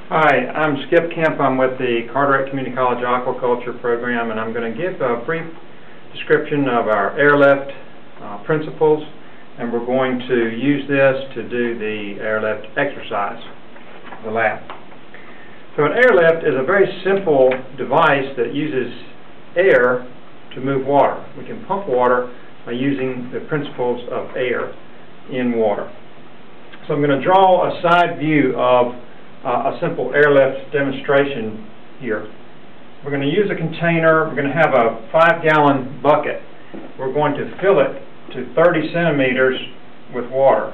Hi, I'm Skip Kemp. I'm with the Carteret Community College Aquaculture Program, and I'm going to give a brief description of our airlift principles, and we're going to use this to do the airlift exercise, the lab. So an airlift is a very simple device that uses air to move water. We can pump water by using the principles of air in water. So I'm going to draw a side view of a simple airlift demonstration here. We're going to use a container. We're going to have a 5-gallon bucket. We're going to fill it to 30 centimeters with water.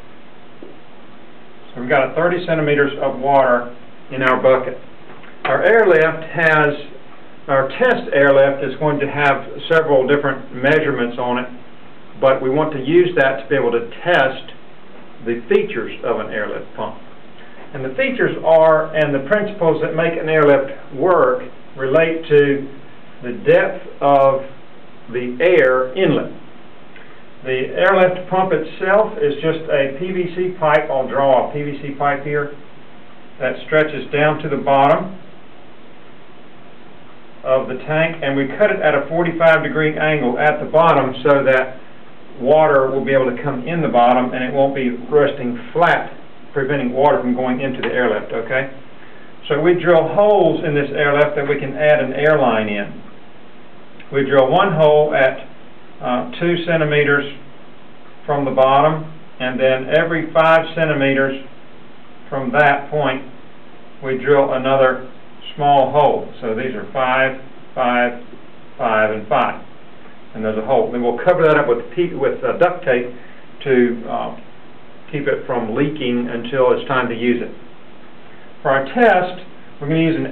So we've got 30 centimeters of water in our bucket. Our test airlift is going to have several different measurements on it, but we want to use that to be able to test the features of an airlift pump. And the features are, and the principles that make an airlift work, relate to the depth of the air inlet. The airlift pump itself is just a PVC pipe. I'll draw a PVC pipe here that stretches down to the bottom of the tank, and we cut it at a 45-degree angle at the bottom so that water will be able to come in the bottom and it won't be resting flat, preventing water from going into the airlift, okay? So we drill holes in this airlift that we can add an airline in. We drill one hole at 2 centimeters from the bottom, and then every 5 centimeters from that point we drill another small hole. So these are 5, 5, 5, and 5. And there's a hole. Then we'll cover that up with duct tape to keep it from leaking until it's time to use it. For our test, we're going to use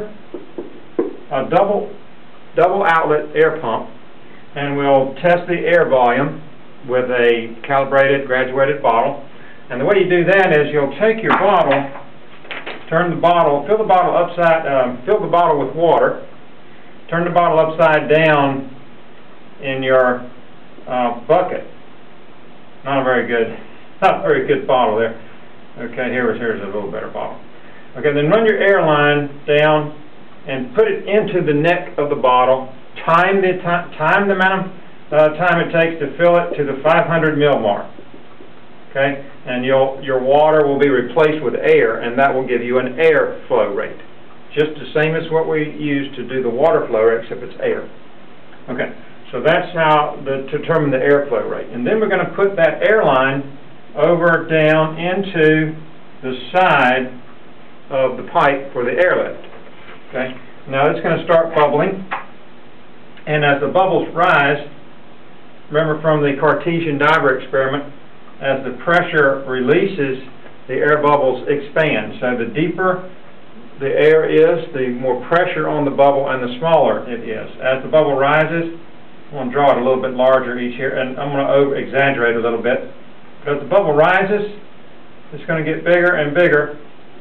a double outlet air pump, and we'll test the air volume with a calibrated, graduated bottle. And the way you do that is you'll take your bottle, turn the bottle, fill the bottle with water, turn the bottle upside down in your bucket. Not a very good bottle there. Okay, here's a little better bottle. Okay, then run your airline down and put it into the neck of the bottle. Time the amount of time it takes to fill it to the 500 ml mark. Okay, and your water will be replaced with air, and that will give you an air flow rate, just the same as what we use to do the water flow rate, except it's air. Okay, so that's how to determine the airflow rate. And then we're going to put that airline down into the side of the pipe for the airlift. Okay, now it's going to start bubbling, and as the bubbles rise, remember from the Cartesian diver experiment, as the pressure releases, the air bubbles expand. So the deeper the air is, the more pressure on the bubble and the smaller it is. As the bubble rises, I'm going to draw it a little bit larger each here, and I'm going to over-exaggerate a little bit. But as the bubble rises, it's going to get bigger and bigger.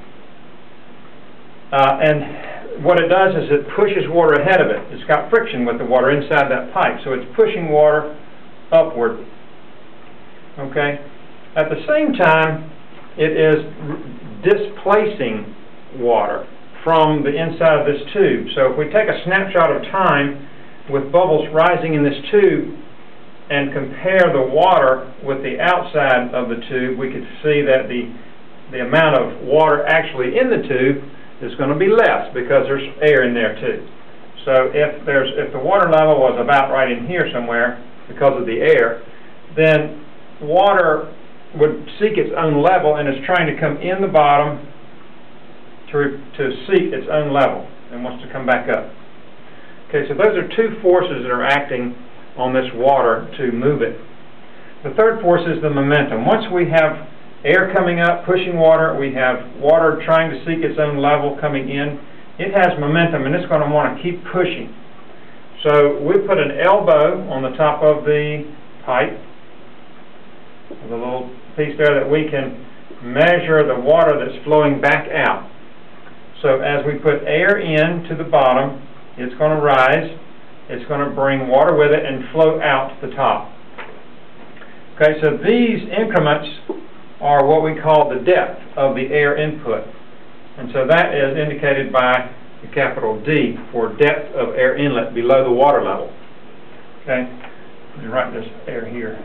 And what it does is it pushes water ahead of it. It's got friction with the water inside that pipe, so it's pushing water upward. Okay? At the same time, it is displacing water from the inside of this tube. So if we take a snapshot of time with bubbles rising in this tube and compare the water with the outside of the tube, we could see that the amount of water actually in the tube is going to be less because there's air in there too. So if the water level was about right in here somewhere because of the air, then water would seek its own level, and it's trying to come in the bottom to seek its own level and wants to come back up. Okay, so those are two forces that are acting on this water to move it. The third force is the momentum. Once we have air coming up, pushing water, we have water trying to seek its own level coming in, it has momentum, and it's going to want to keep pushing. So we put an elbow on the top of the pipe, with a little piece there that we can measure the water that's flowing back out. So as we put air in to the bottom, it's going to rise, it's going to bring water with it and flow out to the top. Okay, so these increments are what we call the depth of the air input. And so that is indicated by the capital D for depth of air inlet below the water level. Okay, let me write this air here.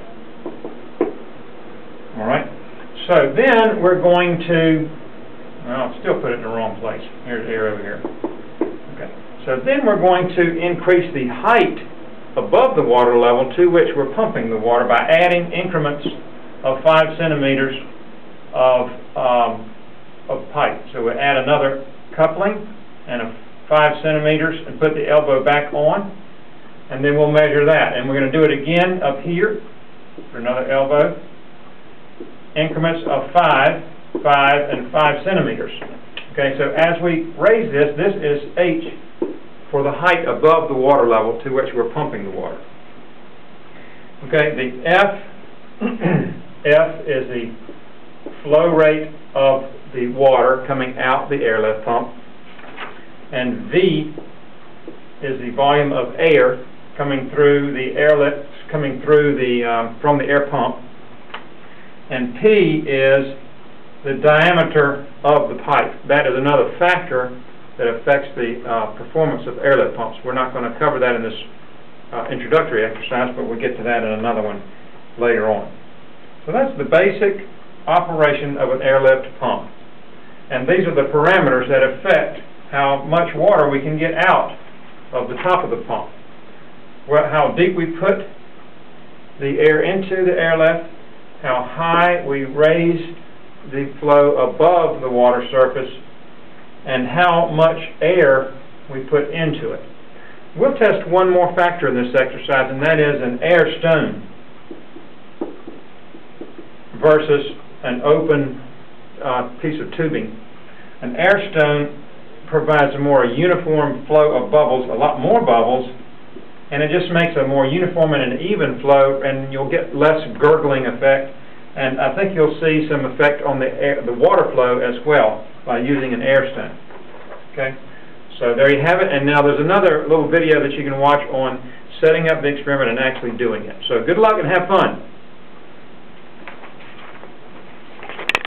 All right, so then we're going to, well, I'll still put it in the wrong place. Here's air over here. Okay, so then we're going to increase the height above the water level to which we're pumping the water by adding increments of 5 centimeters of pipe. So we add another coupling and a 5 centimeters and put the elbow back on, and then we'll measure that. And we're going to do it again up here for another elbow. Increments of 5, 5, and 5 centimeters. Okay, so as we raise this, this is H for the height above the water level to which we're pumping the water. Okay, the F, F is the flow rate of the water coming out the airlift pump, and V is the volume of air coming through the airlift, coming through the from the air pump, and P is the diameter of the pipe. That is another factor that affects the performance of airlift pumps. We're not going to cover that in this introductory exercise, but we'll get to that in another one later on. So that's the basic operation of an airlift pump. And these are the parameters that affect how much water we can get out of the top of the pump. Well, how deep we put the air into the airlift, how high we raise the flow above the water surface, and how much air we put into it. We'll test one more factor in this exercise, and that is an air stone versus an open piece of tubing. An air stone provides a more uniform flow of bubbles, a lot more bubbles, and it just makes a more uniform and an even flow, and you'll get less gurgling effect, and I think you'll see some effect on the water flow as well by using an air stone. Okay, so there you have it, and now there's another little video that you can watch on setting up the experiment and actually doing it. So good luck and have fun.